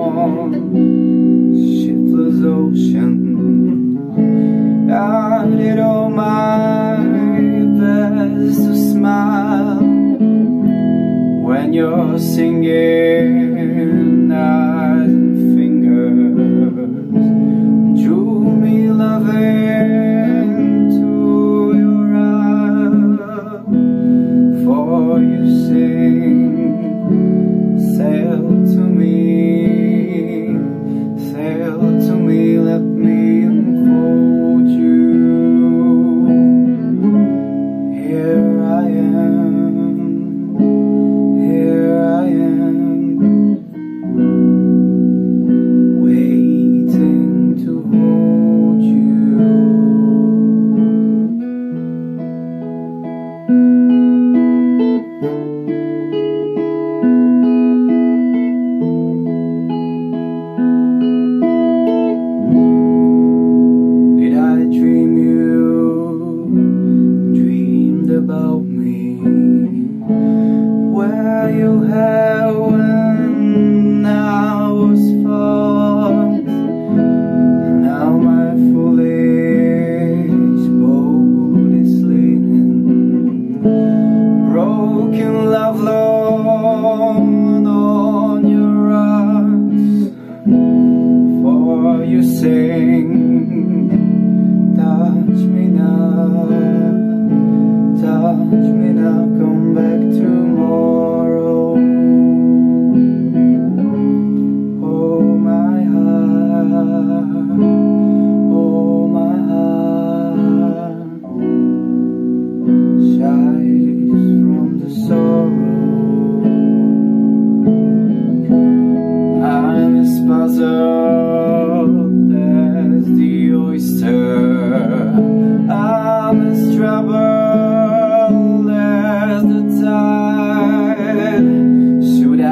shipless ocean. I did all my best to smile when you're singing. Eyes and fingers drew me loving to your eyes. For you sing, sail to me, let me enfold you. Here I am, waiting to hold you. Did I dream you dreamed about me? Where you had when I was far. Now my foolish boat is leaning, broken lovelorn on your rocks. For you sing, touch me now, come back tomorrow. Oh my heart shies from the sorrow. I'm as puzzled as the oyster. I'm as troubled as the tide. Should I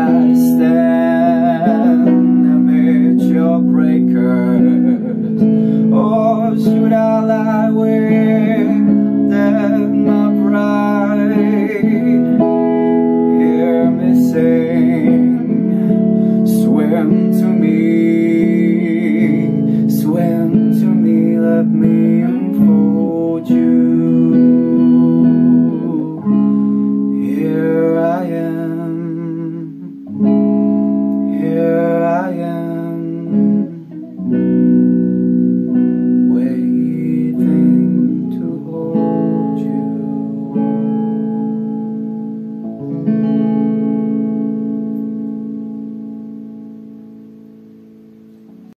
stand amid your breakers, or should I lie with my bride? Hear me sing, swim to me.